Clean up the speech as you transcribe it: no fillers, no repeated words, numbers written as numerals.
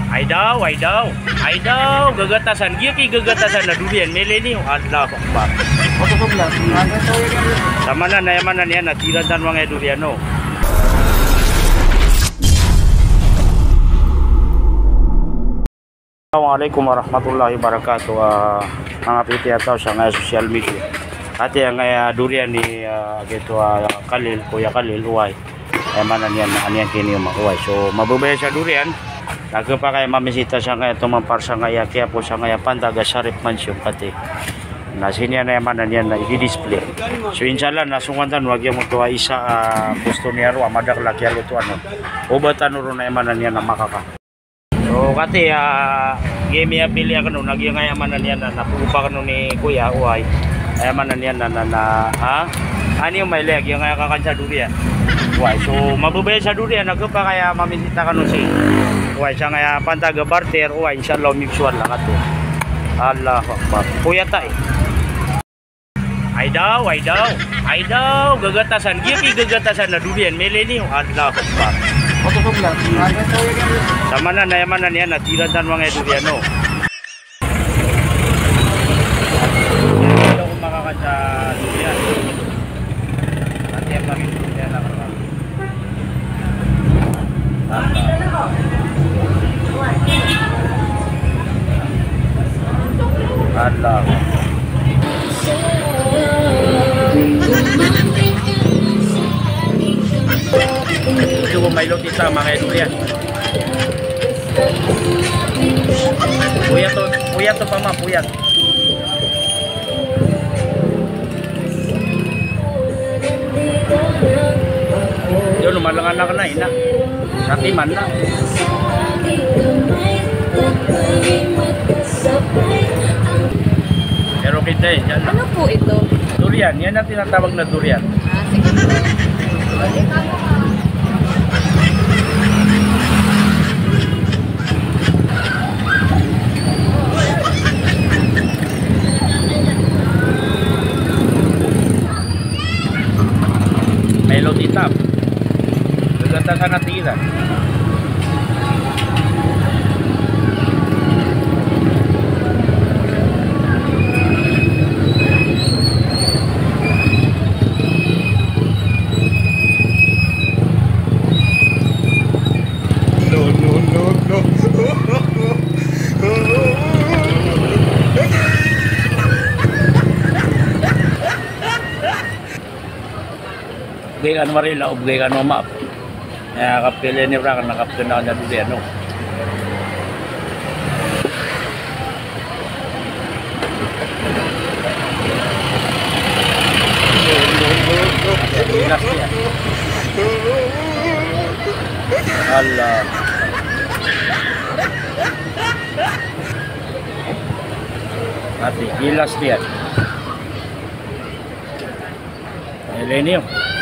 Ay daw, gagatasan. Giyaki gagatasan na durian. Meleni, Allah Akbar. Sama na, nayaman na niya, natiradan mga durian, no? Assalamualaikum warahmatullahi wabarakatuh. Mga piti atau sa nga social media. Ati ang durian ni gitu Kalil, Kuya Kalil, Uway. Ay manan yan, aniyan kini yung makuway. So, mabubaya sa durian. Nagpa kaya mamisita siya nga tumampar sa nga kaya po sa nga Pandaga Sharif Mansion pati. Nasiniya na yaman yan na i-display. So inshallah nasungan wag yung tuwa isa gusto niya ro amadak laki ito ano. Ubatan ro na yaman yan na makaka. So kati game ya pili ako no nagyang yaman yan na napupa kanu ni Kuya Uway. Yaman yan na ano yung may leg yung kakansa durian. Uway. So mabubaya sa durian nagpa kaya mamisita kanu si Uway siya nga Pandaga barter, uway inshallah mutual lang ato. Allah Akbar. Kuya tay. Ay daw, gagatasan. Giyaki gagatasan na durian. Meleni, Allah Akbar. Sama na, nayaman na niya, natiradan mga durian, no? Hindi ako makakasa durian. Nanti ang pangin durian lang. Allah. Ito may lotita mga durian. Puyat to pa ma, puyat. Yo lumalangan na kana ina. Sa timan na. Pero kita yan. Ano po ito? Durian, yan ang tinatawag na durian. Sige po. May lotitap. Gaganda ka natira. Gay kan marila ug gay kan map. Kapili ni ra kan nakapto na na dili ano. Allah. Mati gilas dia. Ini